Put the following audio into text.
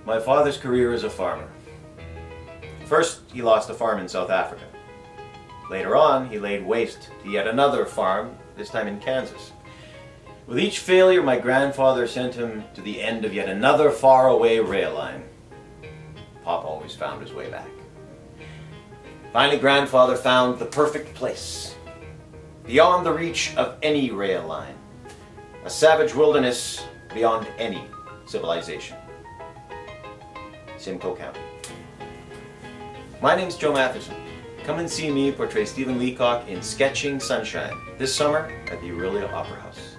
my father's career as a farmer. First, he lost a farm in South Africa. Later on, he laid waste to yet another farm, this time in Kansas. With each failure, my grandfather sent him to the end of yet another faraway rail line. Pop always found his way back. Finally, grandfather found the perfect place, beyond the reach of any rail line, a savage wilderness beyond any civilization. Simcoe County. My name's Joe Matheson. Come and see me portray Stephen Leacock in Sketching Sunshine this summer at the Orillia Opera House.